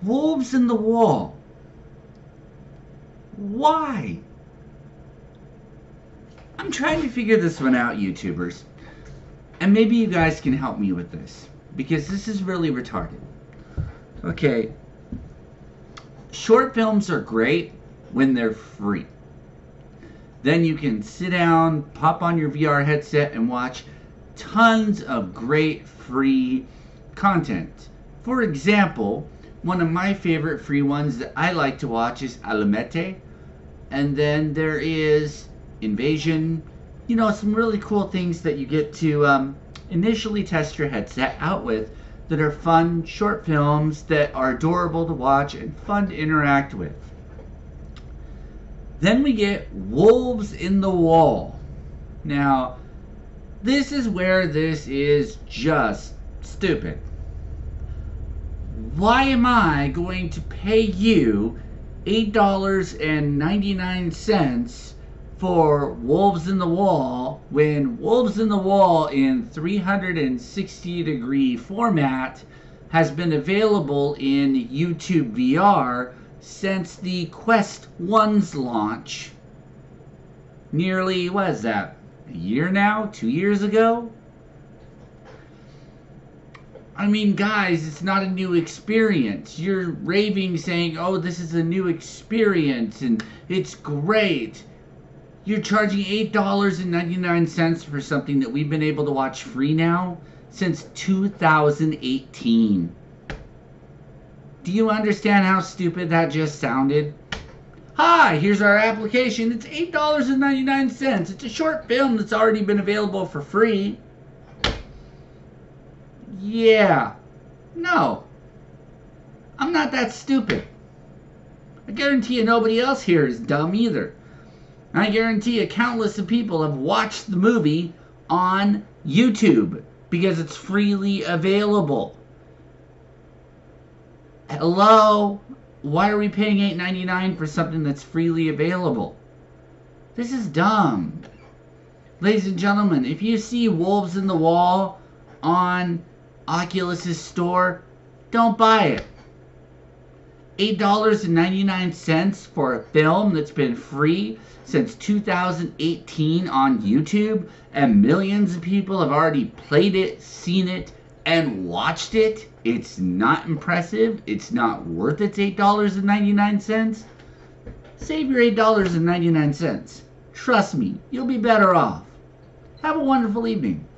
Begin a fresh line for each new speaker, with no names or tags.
Wolves in the Wall. Why? I'm trying to figure this one out, YouTubers. And maybe you guys can help me with this, because this is really retarded. Okay. Short films are great when they're free. Then you can sit down, pop on your VR headset, and watch tons of great free content. For example, one of my favorite free ones that I like to watch is Alamete. And then there is Invasion. You know, some really cool things that you get to initially test your headset out with that are fun short films that are adorable to watch and fun to interact with. Then we get Wolves in the Wall. Now, this is where this is just stupid. Why am I going to pay you $8.99 for Wolves in the Wall when Wolves in the Wall in 360-degree format has been available in YouTube VR since the Quest 1's launch nearly, what is that, a year now? 2 years ago? I mean, guys, it's not a new experience. You're raving saying, oh, this is a new experience and it's great. You're charging $8.99 for something that we've been able to watch free now since 2018. Do you understand how stupid that just sounded? Hi, here's our application. It's $8.99. It's a short film that's already been available for free. Yeah. No. I'm not that stupid. I guarantee you nobody else here is dumb either. I guarantee you countless of people have watched the movie on YouTube because it's freely available. Hello? Why are we paying $8.99 for something that's freely available? This is dumb. Ladies and gentlemen, if you see Wolves in the Wall on Oculus's store, don't buy it. $8.99 for a film that's been free since 2018 on YouTube, and millions of people have already played it, seen it, and watched it. It's not impressive. It's not worth its $8.99. Save your $8.99. Trust me, you'll be better off. Have a wonderful evening.